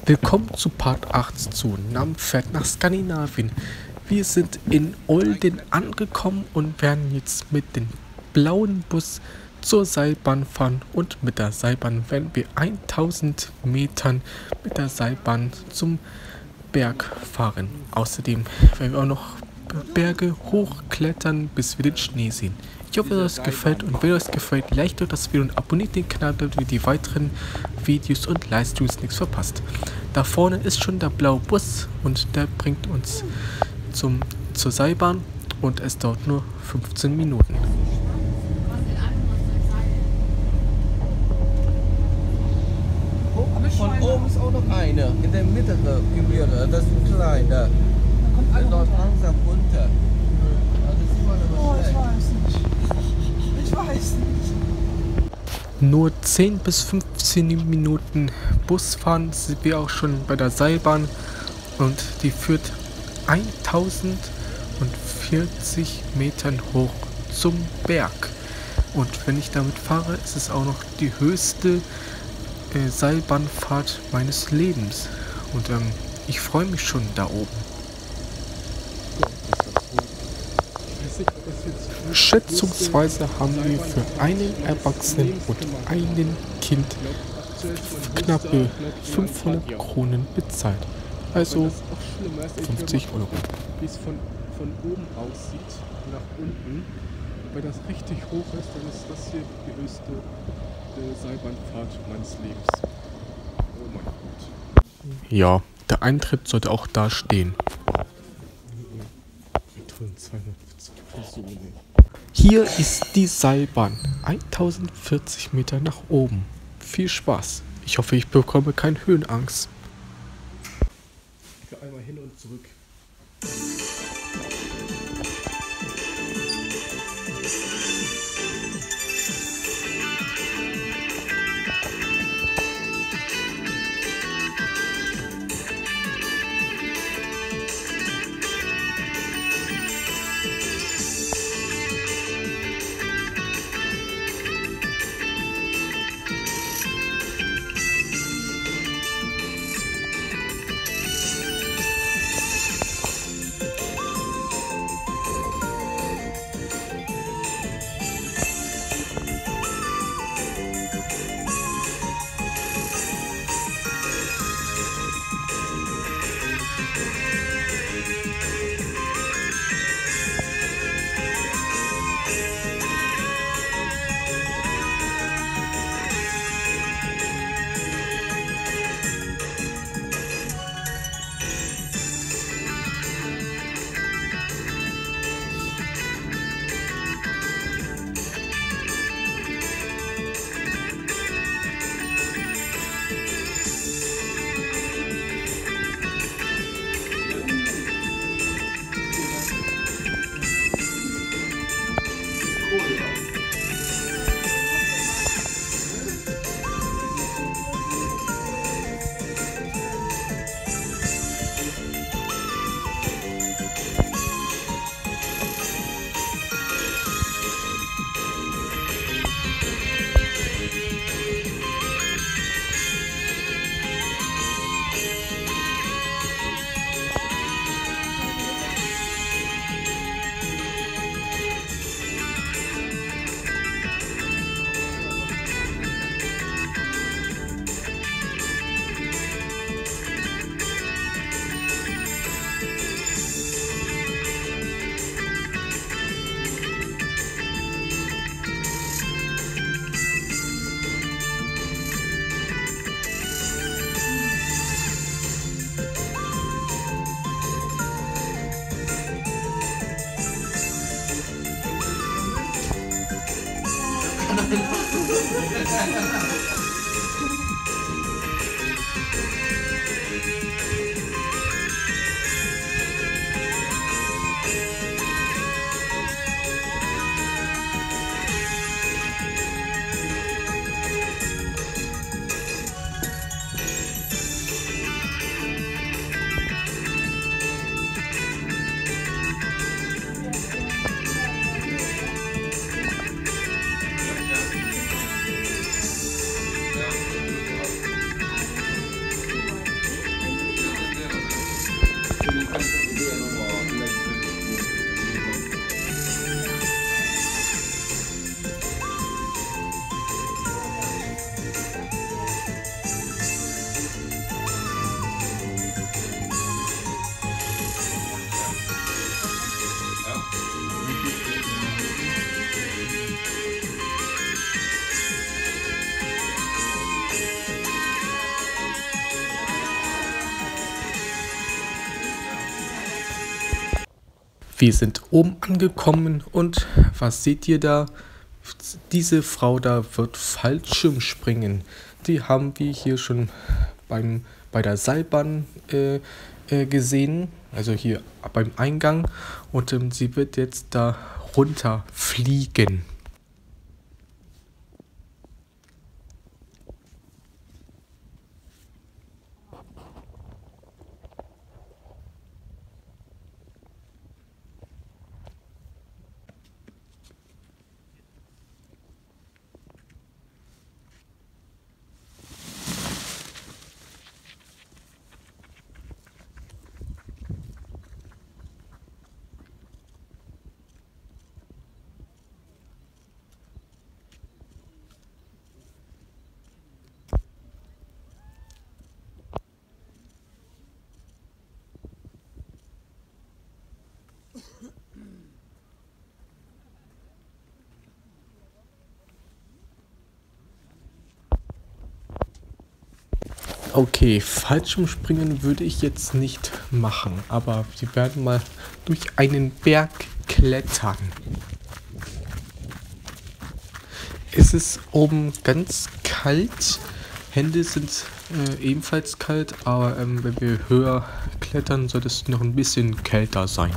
Willkommen zu Part 8 zu Namfährt nach Skandinavien. Wir sind in Olden angekommen und werden jetzt mit dem blauen Bus zur Seilbahn fahren und mit der Seilbahn werden wir 1000 Metern mit der Seilbahn zum Berg fahren. Außerdem werden wir auch noch Berge hochklettern, bis wir den Schnee sehen. Ich hoffe, dass es euch gefällt und wenn euch gefällt, liked doch das Video und abonniert den Kanal, damit ihr die weiteren Videos und Livestreams nichts verpasst. Da vorne ist schon der blaue Bus und der bringt uns zur Seilbahn und es dauert nur 15 Minuten. Von oben ist auch noch eine, in der Mitte Gemüse, das ist ein kleiner. Der läuft langsam runter. Ich weiß nicht. Nur 10 bis 15 Minuten Busfahren sind wir auch schon bei der Seilbahn und die führt 1040 Metern hoch zum Berg. Und wenn ich damit fahre, ist es auch noch die höchste Seilbahnfahrt meines Lebens. Und ich freue mich schon da oben. Schätzungsweise haben wir für einen Erwachsenen und einen Kind knappe 500 Kronen bezahlt. Also 50 Euro. Wie es von oben aussieht, nach unten. Weil das richtig hoch ist, dann ist das hier die höchste Seilbahnfahrt meines Lebens. Oh mein Gott. Ja, der Eintritt sollte auch da stehen. Hier ist die Seilbahn. 1040 Meter nach oben. Viel Spaß. Ich hoffe, ich bekomme keine Höhenangst. Einmal hin und zurück. Wir sind oben angekommen und was seht ihr da? Diese Frau da wird Fallschirmspringen. Die haben wir hier schon bei der Seilbahn gesehen, also hier beim Eingang. Und sie wird jetzt da runterfliegen. Okay, Fallschirmspringen würde ich jetzt nicht machen, aber wir werden mal durch einen Berg klettern. Es ist oben ganz kalt, Hände sind ebenfalls kalt, aber wenn wir höher klettern, soll es noch ein bisschen kälter sein.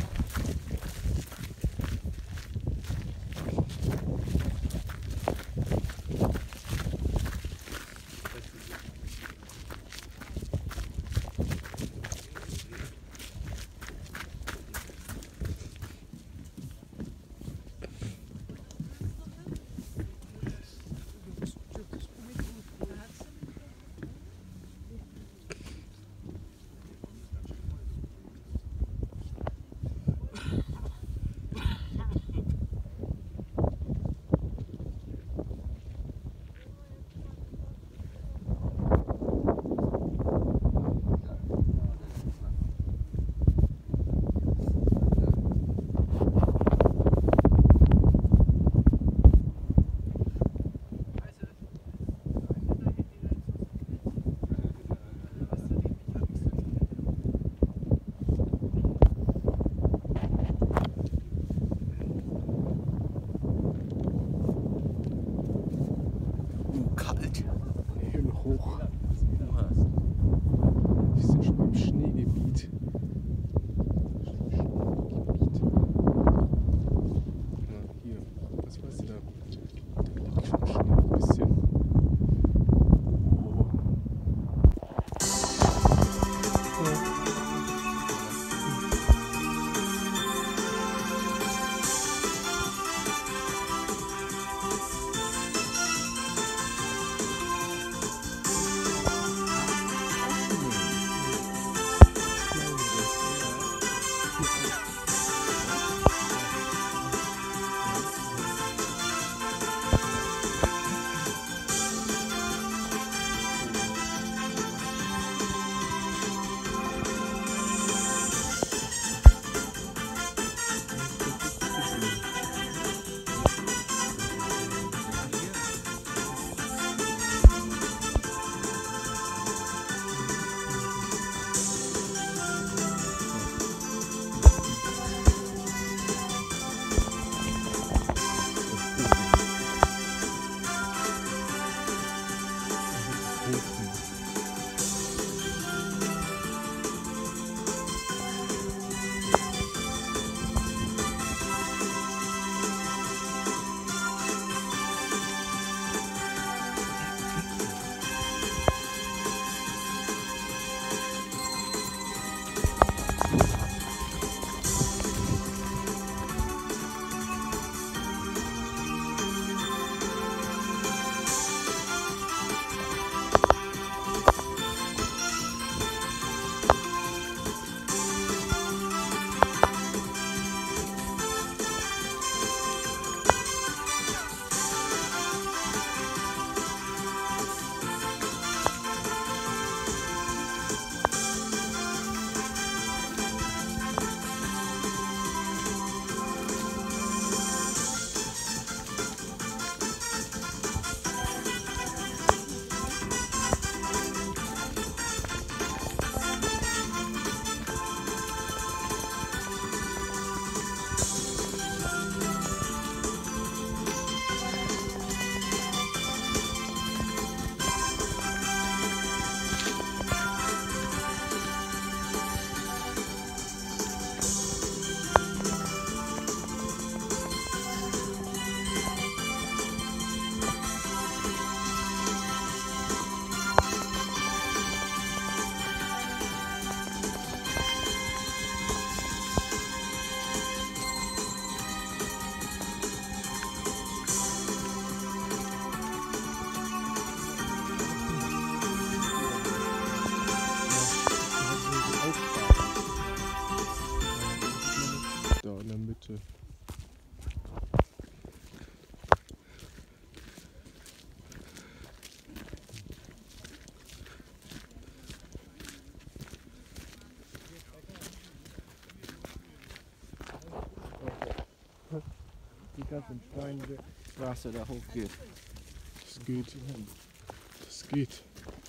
ganze Steinstraße da hochgeht. Das geht. Das geht.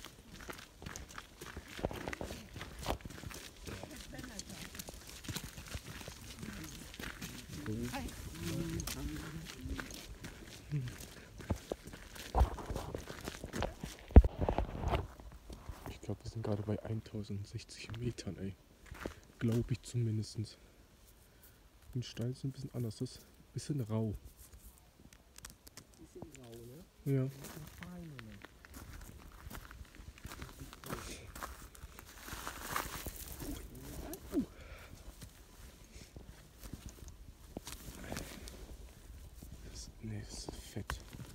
Ich glaube, wir sind gerade bei 1060 Metern, ey. Glaube ich zumindest. Den Stein ist ein bisschen anders. Das ist ein bisschen rau. Bisschen rau, ne? Ja. Bisschen fein, ne? Nee, das ist fett.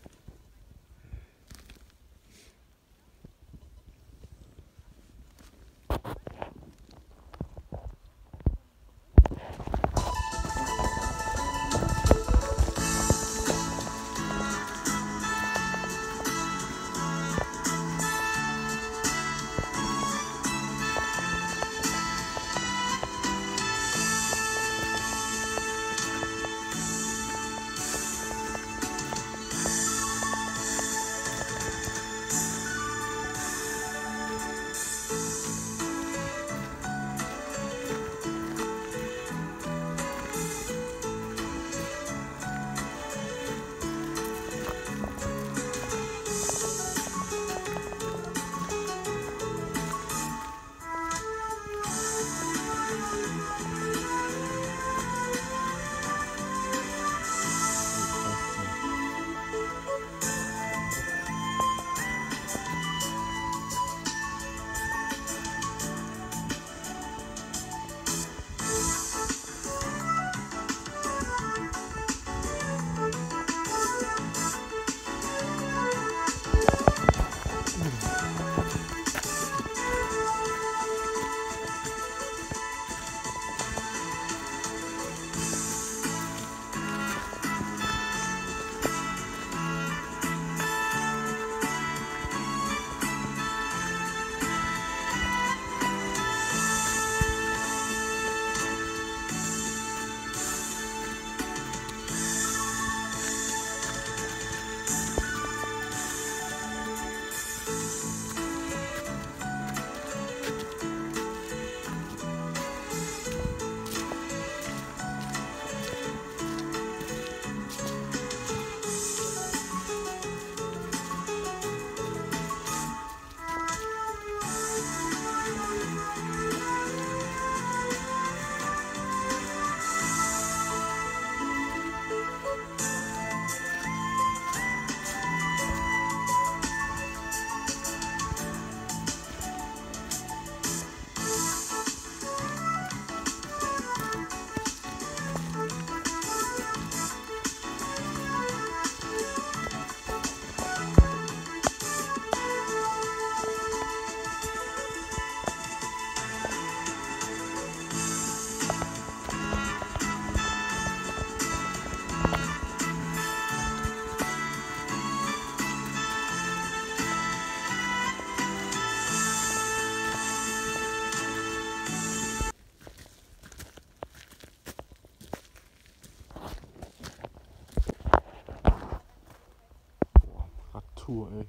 Tour, ey.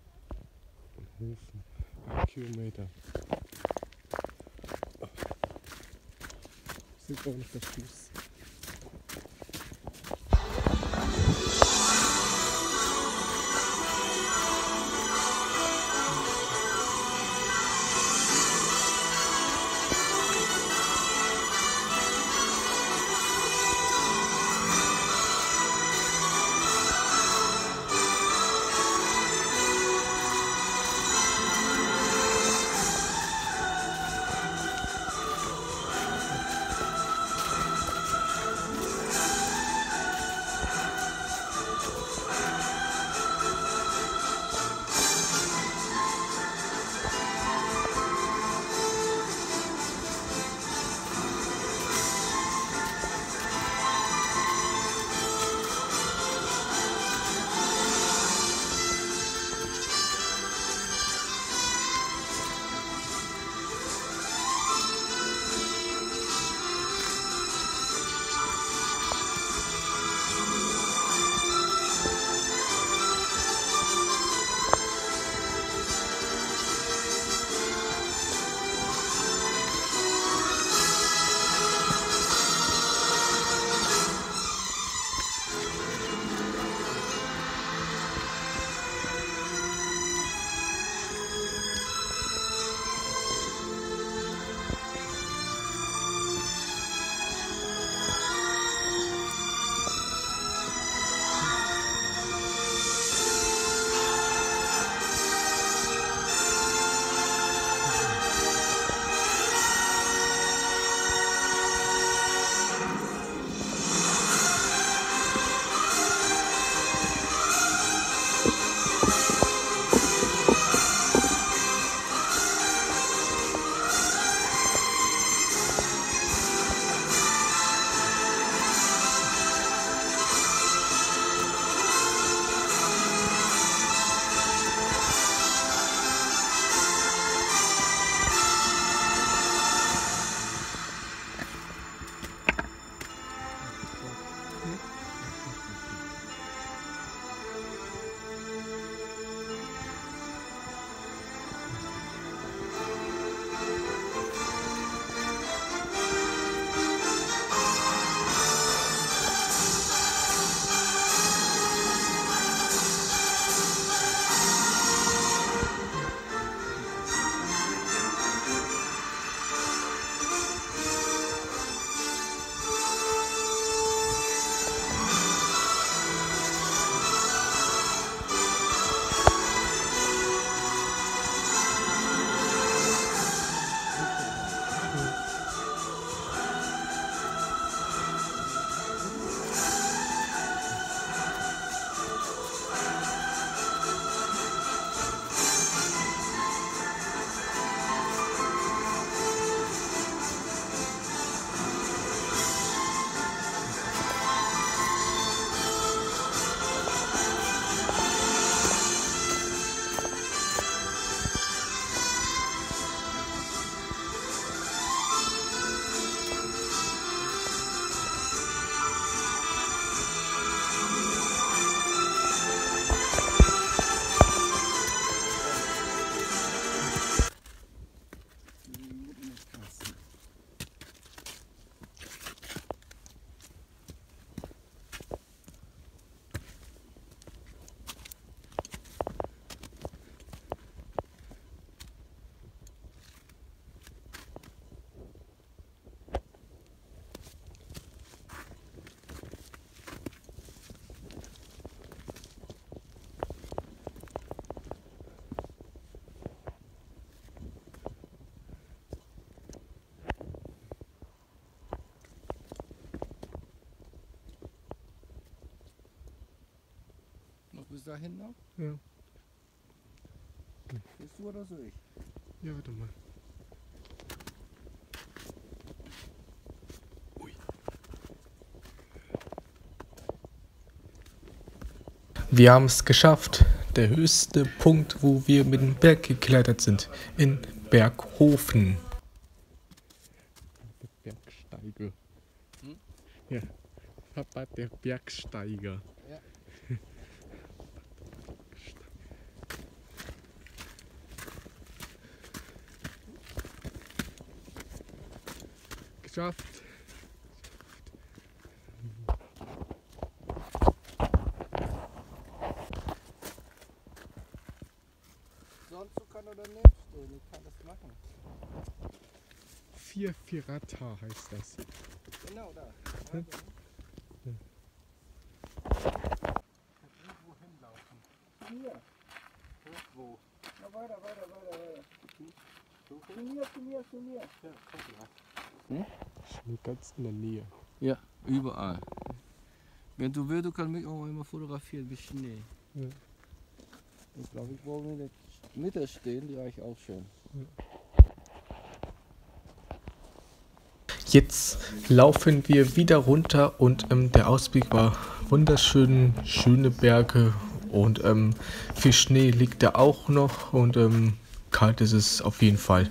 Von Hofen. 8 Kilometer. Sieht auch nicht der Fuß. dahin noch? Ja. Bist du oder soll ich? Ja, warte mal. Ui. Wir haben es geschafft. Der höchste Punkt, wo wir mit dem Berg geklettert sind. In Berghofen. Der Bergsteiger. Hm? Ja. Papa, der Bergsteiger. Ja. Geschafft. Sonst so kann er daneben stehen, ich kann das machen. 4 Firata heißt das. Genau da. Hm? Irgendwo hinlaufen. Hier. Wo? Na weiter. Zu mir. Ja, komm mal. Schon ganz in der Nähe. Ja, überall. Wenn du willst, du kannst mich auch immer fotografieren bis Schnee. Ja. Ich glaube, ich wollte in der Mitte stehen, die reicht auch schön. Jetzt laufen wir wieder runter und der Ausblick war wunderschön, schöne Berge und viel Schnee liegt da auch noch und kalt ist es auf jeden Fall.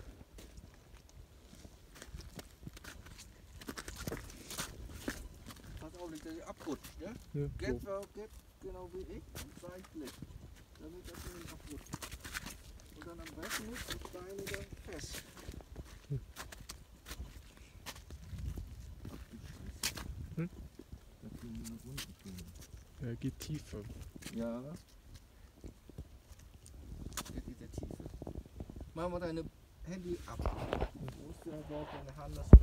Pass auf, nicht, dass ihr abrutscht, ja? Ja, Geht so. genau wie ich, seitlich, damit das nicht abrutscht. Und dann am besten nicht die Steine dann fest. Hm? Da können wir nach unten gehen. Ja, geht tiefer. Ja. Geht in der Tiefe. Mach mal deine Handy ab. Du musst ja dort deine Hand lassen.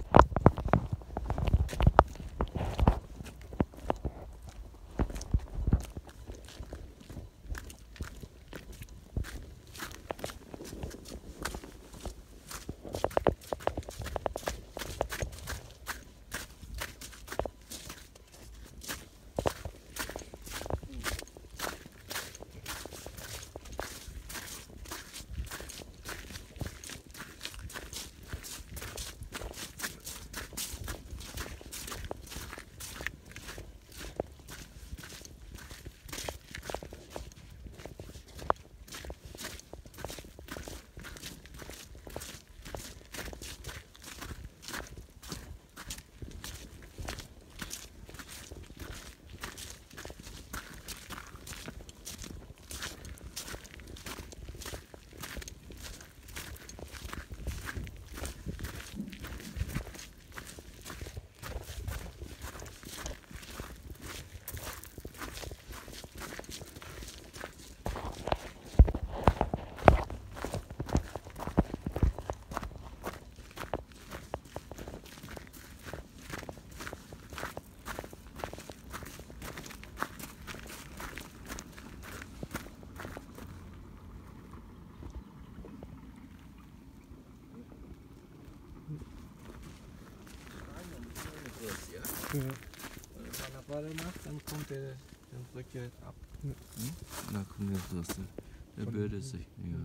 Ja. Wenn man das weitermacht, dann kommt der, dann drückt er ab. Ja. Hm? Dann kommt der Rüste. Der Von bildet hinten. sich. Ja.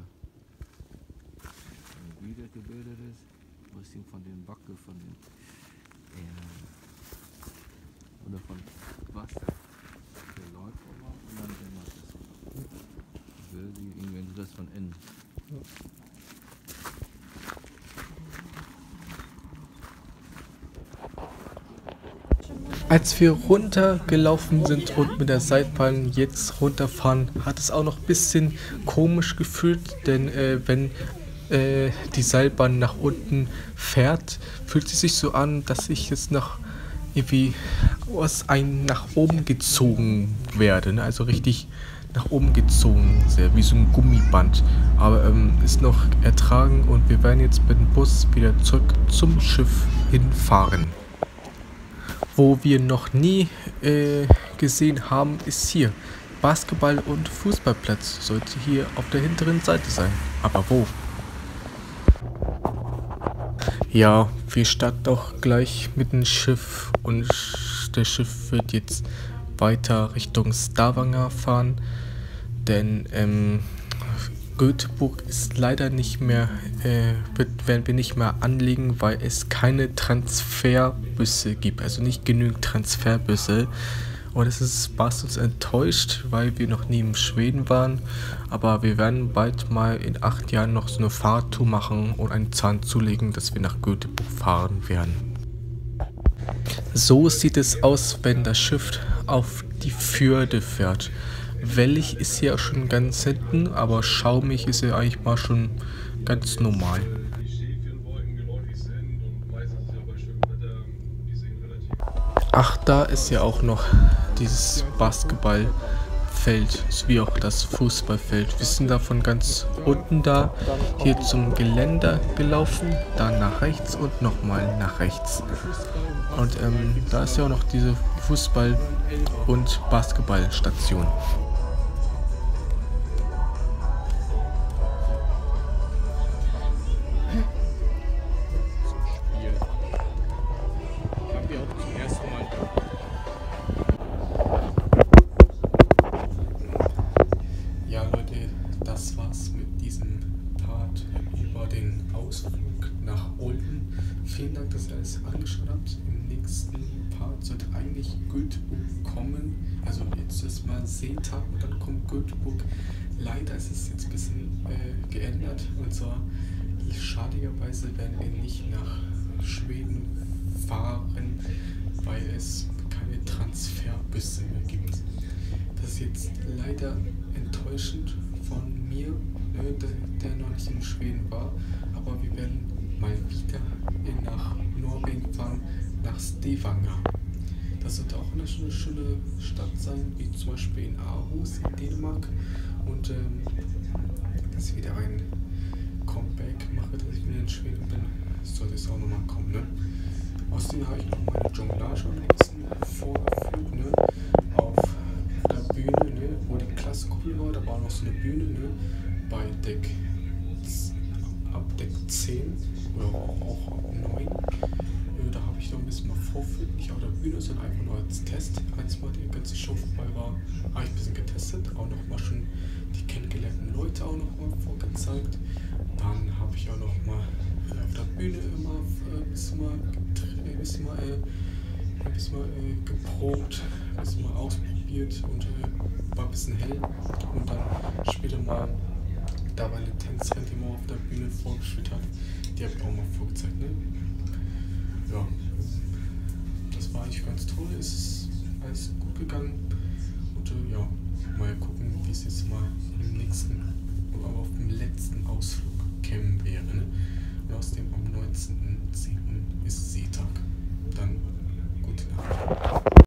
Wenn wieder gebildet ist, muss ihn von den Backe, von den oder von Wasser. Der läuft aber und dann dämmert es. Bildet sich irgendwann das von innen. Ja. Als wir runtergelaufen sind und mit der Seilbahn jetzt runterfahren, hat es auch noch ein bisschen komisch gefühlt, denn wenn die Seilbahn nach unten fährt, fühlt sie sich so an, dass ich jetzt noch irgendwie aus einem nach oben gezogen werde, ne? Also richtig nach oben gezogen, sehr wie so ein Gummiband, aber ist noch ertragen und wir werden jetzt mit dem Bus wieder zurück zum Schiff hinfahren. Wo wir noch nie gesehen haben, ist hier Basketball- und Fußballplatz. Sollte hier auf der hinteren Seite sein. Aber wo? Ja, wir starten auch gleich mit dem Schiff und das Schiff wird jetzt weiter Richtung Stavanger fahren, denn Göteborg ist leider nicht mehr, werden wir nicht mehr anlegen, weil es keine Transferbusse gibt, also nicht genügend Transferbusse. Und es ist fast uns enttäuscht, weil wir noch nie in Schweden waren, aber wir werden bald mal in 8 Jahren noch so eine Fahrradtour machen und einen Zahn zulegen, dass wir nach Göteborg fahren werden. So sieht es aus, wenn das Schiff auf die Fjorde fährt. Wellig ist ja schon ganz hinten, aber schaumig ist ja eigentlich mal schon ganz normal. Die Schäfchenwolken geläufig sind und meistens ist ja bei schönem Wetter, die sehen relativ. Ach, da ist ja auch noch dieses Basketballfeld, wie auch das Fußballfeld. Wir sind da von ganz unten da, hier zum Geländer gelaufen, dann nach rechts und nochmal nach rechts. Und da ist ja auch noch diese Fußball- und Basketballstation. Haben wir auch zum ersten Mal. Ja Leute, das war's mit diesem Part über den Ausflug nach Olden. Vielen Dank, dass ihr alles angeschaut habt. Im nächsten Part sollte eigentlich Göteborg kommen. Also jetzt ist mal Seetag und dann kommt Göteborg. Leider ist es jetzt ein bisschen geändert. Und zwar schadigerweise werden wir nicht nach Schweden fahren, weil es keine Transferbusse mehr gibt. Das ist jetzt leider enttäuschend von mir, der noch nicht in Schweden war, aber wir werden mal wieder nach Norwegen fahren, nach Stavanger. Das wird auch eine schöne Stadt sein, wie zum Beispiel in Aarhus in Dänemark. Und dass ich wieder ein Comeback mache, dass ich wieder in Schweden bin, sollte es auch nochmal kommen. Ne? Außerdem habe ich noch meine Jonglage ein bisschen vorgeführt, ne? Auf der Bühne, ne? Wo die Klassenkuppel war, da war noch so eine Bühne, ne? Bei ab Deck 10 oder auch ab 9. Da habe ich noch ein bisschen mal vorführt, nicht auf der Bühne, sondern einfach nur als Test. Als mal die ganze Show vorbei war, habe ich ein bisschen getestet, auch nochmal schon die kennengelernten Leute auch nochmal vorgezeigt. Dann habe ich auch nochmal auf der Bühne immer ein bisschen mal geprobt, ein bisschen mal ausprobiert und war ein bisschen hell. Und dann später mal, da war eine Tänzerin, die mal auf der Bühne vorgespielt hat, die habe ich auch mal vorgezeigt. Ne? Ja, das war eigentlich ganz toll, es ist alles gut gegangen und ja, mal gucken, wie es jetzt mal im nächsten, aber auf dem letzten Ausflug kämen wäre. Ne? Und außerdem am 19.10. ist Seetag. Dann gute Nacht.